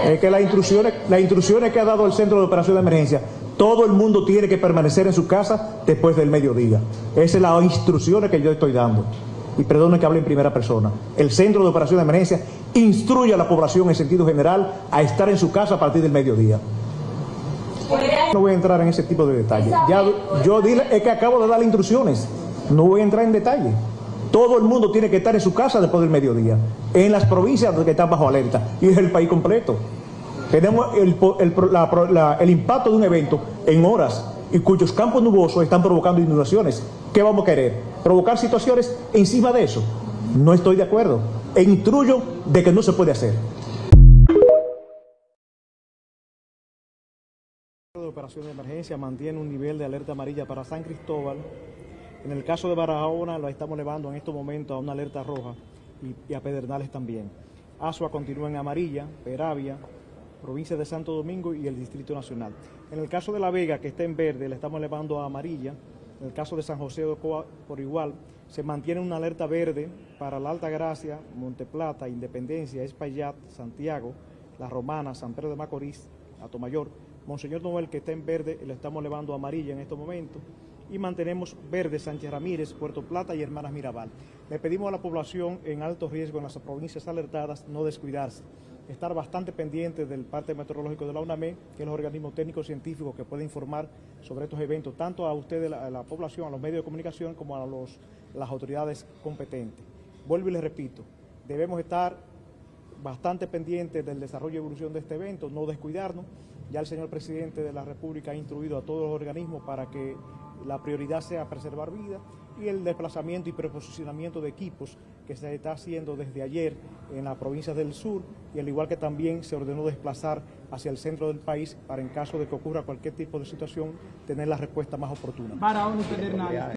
Es que las instrucciones que ha dado el Centro de Operación de Emergencia, todo el mundo tiene que permanecer en su casa después del mediodía. Esas son las instrucciones que yo estoy dando. Y perdone que hable en primera persona. El Centro de Operación de Emergencia instruye a la población en sentido general a estar en su casa a partir del mediodía. No voy a entrar en ese tipo de detalles. Es que acabo de dar instrucciones. No voy a entrar en detalle. Todo el mundo tiene que estar en su casa después del mediodía, en las provincias que están bajo alerta, y es el país completo. Tenemos el impacto de un evento en horas y cuyos campos nubosos están provocando inundaciones. ¿Qué vamos a querer? ¿Provocar situaciones encima de eso? No estoy de acuerdo. E instruyo de que no se puede hacer. La operación de emergencia mantiene un nivel de alerta amarilla para San Cristóbal. En el caso de Barahona lo estamos elevando en estos momentos a una alerta roja y a Pedernales también. Asua continúa en amarilla, Peravia, provincia de Santo Domingo y el Distrito Nacional. En el caso de La Vega, que está en verde, le estamos elevando a amarilla. En el caso de San José de Ocoa, por igual, se mantiene una alerta verde para La Alta Gracia, Monteplata, Independencia, Espaillat, Santiago, La Romana, San Pedro de Macorís, Atomayor. Monseñor Noel, que está en verde, le estamos elevando a amarilla en estos momentos. Y mantenemos verde Sánchez Ramírez, Puerto Plata y Hermanas Mirabal. Le pedimos a la población en alto riesgo en las provincias alertadas no descuidarse, estar bastante pendiente del parte meteorológico de la UNAME, que es el organismo técnico científico que puede informar sobre estos eventos, tanto a ustedes, a la población, a los medios de comunicación, como a las autoridades competentes. Vuelvo y les repito, debemos estar bastante pendientes del desarrollo y evolución de este evento, no descuidarnos. Ya el señor presidente de la República ha instruido a todos los organismos para que la prioridad sea preservar vidas, y el desplazamiento y preposicionamiento de equipos que se está haciendo desde ayer en las provincias del sur, y al igual que también se ordenó desplazar hacia el centro del país para, en caso de que ocurra cualquier tipo de situación, tener la respuesta más oportuna.